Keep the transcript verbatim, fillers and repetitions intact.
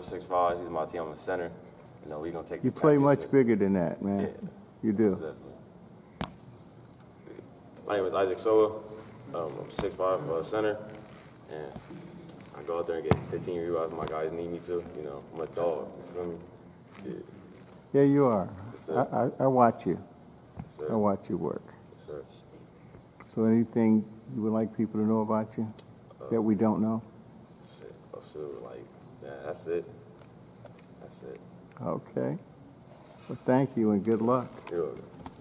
six five. He's my team. I'm a center. You know, we gonna take. You this play much championship. bigger than that, man. Yeah, You do. definitely. My name is Isaac Sowell. Um, I'm six five uh, center, and I go out there and get fifteen rebounds. My guys need me to. You know, I'm a dog. You feel me? Yeah. Yeah, you are. Yes, I, sir. I, I watch you. Yes, sir. I watch you work. Yes, sir. So anything you would like people to know about you Uh, that we don't know? Shit. Oh, shoot. Like, yeah, that's it. That's it. Okay. Well, thank you and good luck. You're welcome.